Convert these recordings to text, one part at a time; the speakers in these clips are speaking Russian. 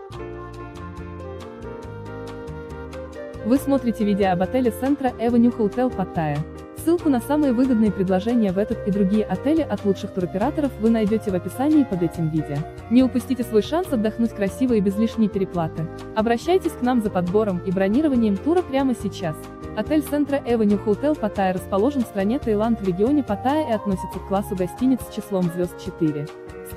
Вы смотрите видео об отеле Centra Avenue Hotel Pattaya. Ссылку на самые выгодные предложения в этот и другие отели от лучших туроператоров вы найдете в описании под этим видео. Не упустите свой шанс отдохнуть красиво и без лишней переплаты. Обращайтесь к нам за подбором и бронированием тура прямо сейчас. Отель Centra Avenue Hotel Pattaya расположен в стране Таиланд в регионе Паттайя и относится к классу гостиниц с числом звезд 4.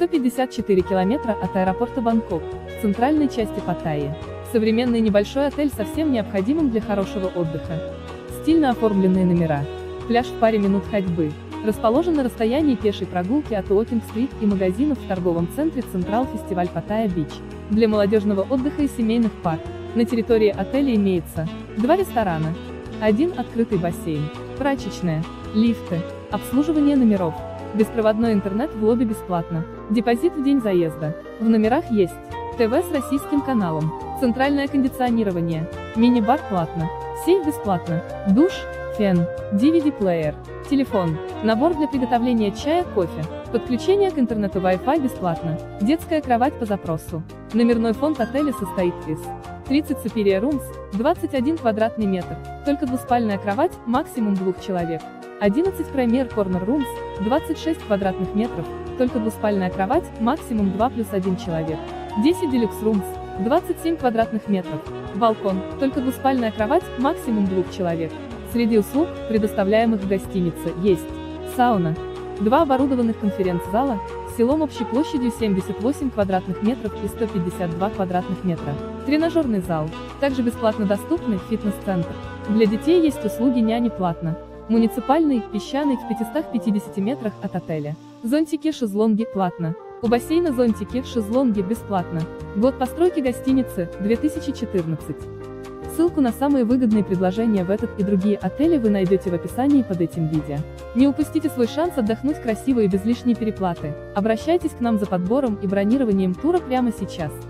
154 километра от аэропорта Бангкок, в центральной части Паттайи. Современный небольшой отель со всем необходимым для хорошего отдыха. Стильно оформленные номера. Пляж в паре минут ходьбы. Расположен на расстоянии пешей прогулки от Уокинг-стрит и магазинов в торговом центре Централ Фестиваль Паттайя Бич. Для молодежного отдыха и семейных пар. На территории отеля имеется 2 ресторана, 1 открытый бассейн, прачечная, лифты, обслуживание номеров. Беспроводной интернет в лобби бесплатно. Депозит в день заезда. В номерах есть ТВ с российским каналом, центральное кондиционирование, мини-бар платно, сейф бесплатно, душ, фен, DVD-плеер, телефон, набор для приготовления чая, кофе, подключение к интернету Wi-Fi бесплатно, детская кровать по запросу. Номерной фонд отеля состоит из 30 Superior Rooms, 21 квадратный метр, только двуспальная кровать, максимум 2 человек. 11 Premier Corner Rooms, 26 квадратных метров, только двуспальная кровать, максимум 2 плюс 1 человек. 10 Deluxe Rooms, 27 квадратных метров, балкон, только двуспальная кровать, максимум 2 человек. Среди услуг, предоставляемых в гостинице, есть сауна, 2 оборудованных конференц-зала, с селом общей площадью 78 квадратных метров и 152 квадратных метра, тренажерный зал, также бесплатно доступный фитнес-центр. Для детей есть услуги няни платно. Муниципальный, песчаный в 550 метрах от отеля. Зонтики, шезлонги платно. У бассейна зонтики, шезлонги бесплатно. Год постройки гостиницы, 2014. Ссылку на самые выгодные предложения в этот и другие отели вы найдете в описании под этим видео. Не упустите свой шанс отдохнуть красиво и без лишней переплаты. Обращайтесь к нам за подбором и бронированием тура прямо сейчас.